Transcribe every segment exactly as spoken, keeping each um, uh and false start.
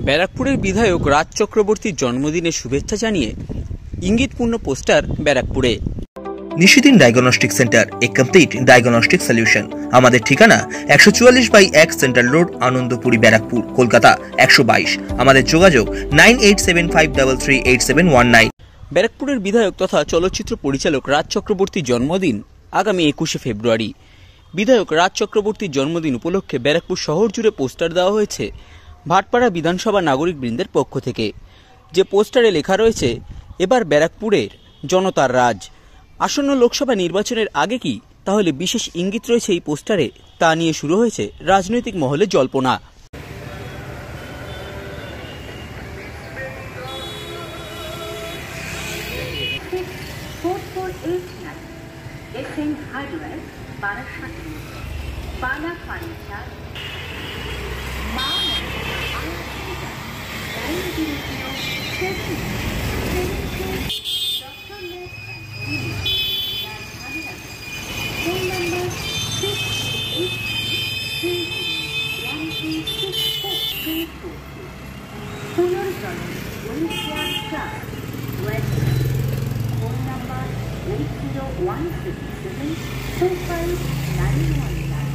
ব্যারাকপুরের বিধায়ক রাজ চক্রবর্তীর জন্মদিনে শুভেচ্ছা জানিয়ে ইঙ্গিতপূর্ণ পোস্টার ব্যারাকপুরে। Nishidin diagnostic centre, a complete diagnostic solution. আমাদের ঠিকানা একশো চুয়াল্লিশ বাই এক সেন্ট্রাল রোড, আনন্দপুরি, ব্যারাকপুর, কলকাতা একশো বাইশ। আমাদের যোগাযোগ nine eight seven five three three eight seven one nine. ব্যারাকপুরের বিধায়ক তথা চলচ্চিত্র পরিচালক রাজ চক্রবর্তীর জন্মদিন আগামী একুশে ফেব্রুয়ারি। বিধায়ক রাজ চক্রবর্তীর জন্মদিন উপলক্ষে ব্যারাকপুর শহর জুড়ে পোস্টার দেওয়া হয়েছে ভাটপাড়া বিধানসভা নাগরিক বৃন্দের পক্ষ থেকে। যে পোস্টারে লেখা রয়েছে, এবার ব্যারাকপুরের জনতার রাজ। আসন্ন লোকসভা নির্বাচনের আগে কি তাহলে বিশেষ ইঙ্গিত রয়েছে এই পোস্টারে, তা নিয়ে শুরু হয়েছে রাজনৈতিক মহলে জল্পনা। one six seven two five nine one nine.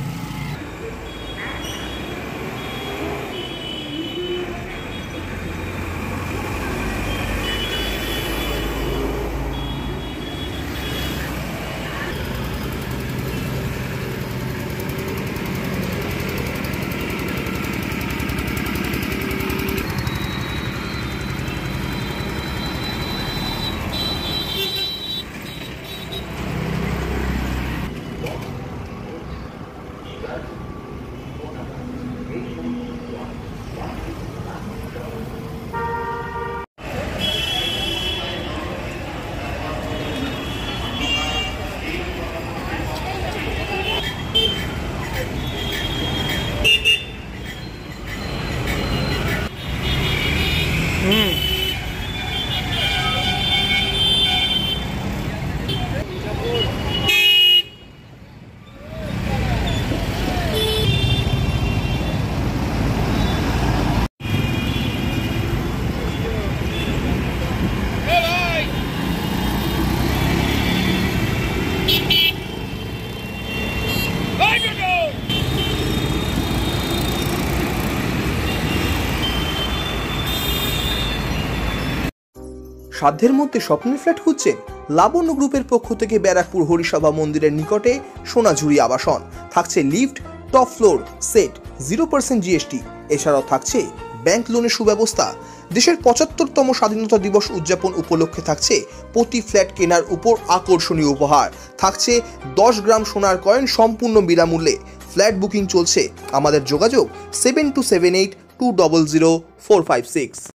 সাধ্যের মধ্যে স্বপ্নের ফ্ল্যাট খুঁজছেন? লাবণ্য গ্রুপের পক্ষ থেকে ব্যারাকপুর হরিসভা মন্দিরের নিকটে সোনাঝুরি আবাসন। থাকছে lift, top floor, set, zero percent GST. এছাড়াও থাকছে ব্যাংক লোনের সুব্যবস্থা। দেশের পঁচাত্তরতম স্বাধীনতা দিবস উদযাপন উপলক্ষে থাকছে প্রতি ফ্ল্যাট কেনার উপর আকর্ষণীয় উপহার। থাকছে দশ গ্রাম সোনার কয়েন সম্পূর্ণ বিনামূল্যে। ফ্ল্যাট বুকিং চলছে। আমাদের যোগাযোগ seven two seven eight two double zero four five six.